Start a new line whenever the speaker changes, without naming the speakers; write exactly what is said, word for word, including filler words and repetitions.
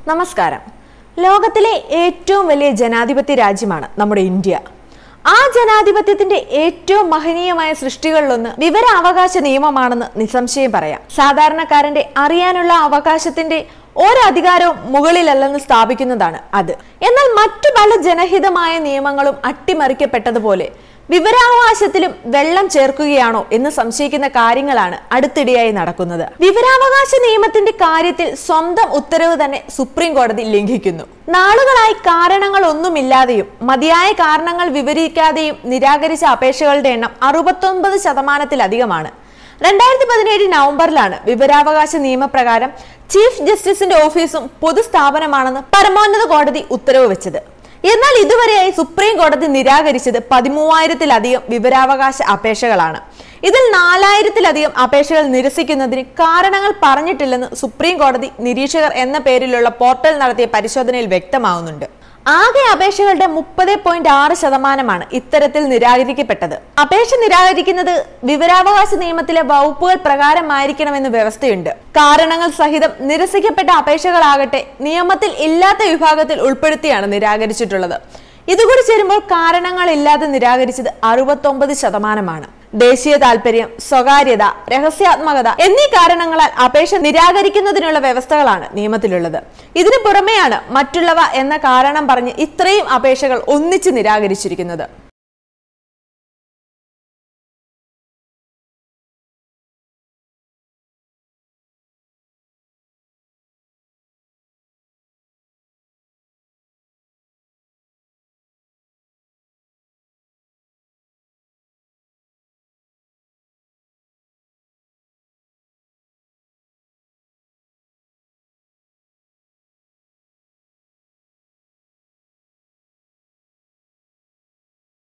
നമസ്കാരം. ലോകത്തിലെ ഏറ്റവും വലിയ ജനാധിപത്യ രാജ്യമാണ് നമ്മുടെ ഇന്ത്യ. ആ ജനാധിപത്യത്തിന്റെ ഏറ്റവും മഹനീയമായ സൃഷ്ടികളിലൊന്ന് വിവരാവകാശ നിയമമാണെന്ന് നിസ്സംശയം പറയാം. സാധാരണക്കാരന്റെ അറിയാനുള്ള അവകാശത്തിന്റെ ഒരധികാരവും മുകളിലല്ലെന്ന് സ്ഥാപിക്കുന്നതാണ് അത്. എന്നാൽ മറ്റു പല ജനഹിതമായ നിയമങ്ങളും അട്ടിമറിക്കപ്പെട്ടതുപോലെ വിവരാവകാശത്തിലും വെള്ളം ചേർക്കുകയാണോ എന്ന് സംശയിക്കുന്ന കാര്യങ്ങളാണ് അടുത്തിടെയായി നടക്കുന്നത്. വിവരാവകാശ നിയമത്തിന്റെ കാര്യത്തിൽ സ്വന്തം ഉത്തരവ് തന്നെ സുപ്രീം കോടതി ലംഘിക്കുന്നു. നാളുകളായി കാരണങ്ങൾ ഒന്നുമില്ലാതെയും മതിയായ കാരണങ്ങൾ വിവരിക്കാതെയും നിരാകരിച്ച അപേക്ഷകളുടെ എണ്ണം അറുപത്തൊൻപത് ശതമാനത്തിലധികമാണ്. രണ്ടായിരത്തി പതിനേഴ് നവംബറിലാണ് വിവരാവകാശ നിയമപ്രകാരം ചീഫ് ജസ്റ്റിസിന്റെ ഓഫീസും പൊതുസ്ഥാപനമാണെന്ന് പരമോന്നത കോടതി ഉത്തരവ് വെച്ചത്. എന്നാൽ ഇതുവരെയായി സുപ്രീം കോടതി നിരാകരിച്ചത് പതിമൂവായിരത്തിലധികം വിവരാവകാശ അപേക്ഷകളാണ്. ഇതിൽ നാലായിരത്തിലധികം അപേക്ഷകൾ നിരസിക്കുന്നതിന് കാരണങ്ങൾ പറഞ്ഞിട്ടില്ലെന്ന് സുപ്രീം കോടതി നിരീക്ഷകർ എന്ന പേരിലുള്ള പോർട്ടൽ നടത്തിയ പരിശോധനയിൽ വ്യക്തമാവുന്നുണ്ട്. ആകെ അപേക്ഷകളുടെ മുപ്പത് പോയിന്റ് ആറ് ശതമാനമാണ് ഇത്തരത്തിൽ നിരാകരിക്കപ്പെട്ടത്. അപേക്ഷ നിരാകരിക്കുന്നത് വിവരാവകാശ നിയമത്തിലെ വകുപ്പുകൾ പ്രകാരമായിരിക്കണമെന്ന് വ്യവസ്ഥയുണ്ട്. കാരണങ്ങൾ സഹിതം നിരസിക്കപ്പെട്ട അപേക്ഷകളാകട്ടെ നിയമത്തിൽ ഇല്ലാത്ത വിഭാഗത്തിൽ ഉൾപ്പെടുത്തിയാണ് നിരാകരിച്ചിട്ടുള്ളത്. ഇതുകൂടി ചേരുമ്പോൾ കാരണങ്ങൾ ഇല്ലാതെ നിരാകരിച്ചത് അറുപത്തൊമ്പത് ശതമാനമാണ്. ദേശീയ താൽപര്യം, സ്വകാര്യത, രഹസ്യാത്മകത എന്നീ കാരണങ്ങളാൽ അപേക്ഷ നിരാകരിക്കുന്നതിനുള്ള വ്യവസ്ഥകളാണ് നിയമത്തിലുള്ളത്. ഇതിനു പുറമെയാണ് മറ്റുള്ളവ എന്ന കാരണം പറഞ്ഞ് ഇത്രയും അപേക്ഷകൾ ഒന്നിച്ച് നിരാകരിച്ചിരിക്കുന്നത്.